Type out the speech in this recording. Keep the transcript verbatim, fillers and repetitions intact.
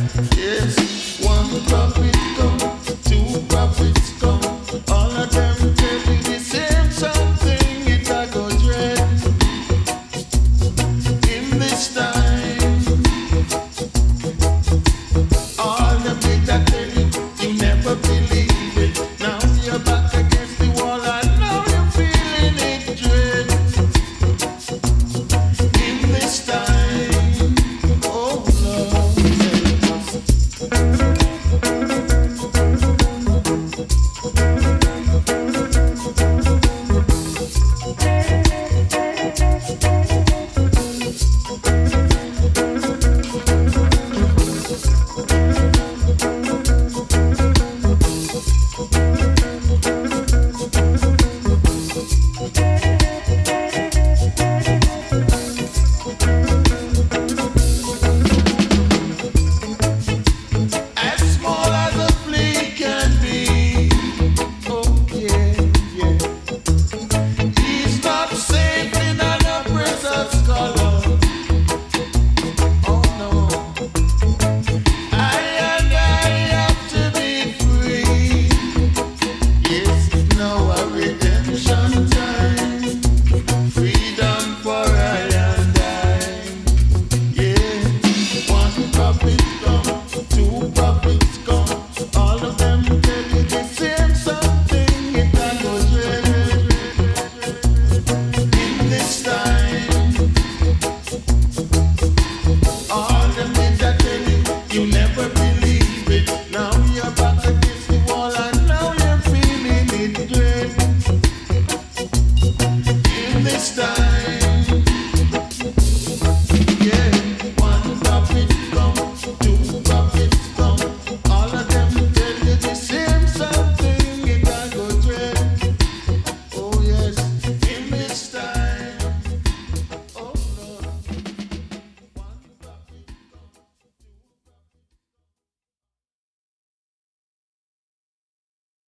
Yes, one prophet come, two prophets come. All of them tell me the same something. It I go dread in this time. All the bit I tell you, you never believe it. Now you're back against the wall and now you're feeling it dread in this time. Oh Lord, as small as a flea can be. Oh yeah, yeah. He's not safe in an oppressor's collar. Oh no. I and I have to be free. Yes, now a redemption time. Freedom for I and I. Yeah, one prophet come, two prophets come. All of them tell you the same something. It I go dread in this time. All the things I tell you, you never believe it. Now you're back against the wall and now you're feeling it dread in this time.